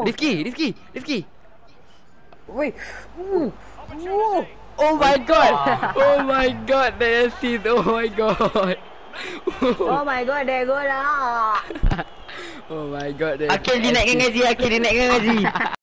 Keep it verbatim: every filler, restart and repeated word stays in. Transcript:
Rizky, Rizky, Rizky. Woi. Uh. Uh. Oh my god. Oh my god, that assist. Oh my god. Oh my god, there go lah. Oh my god, that Akhir dia naikkan gaji, akhir dia naikkan gaji.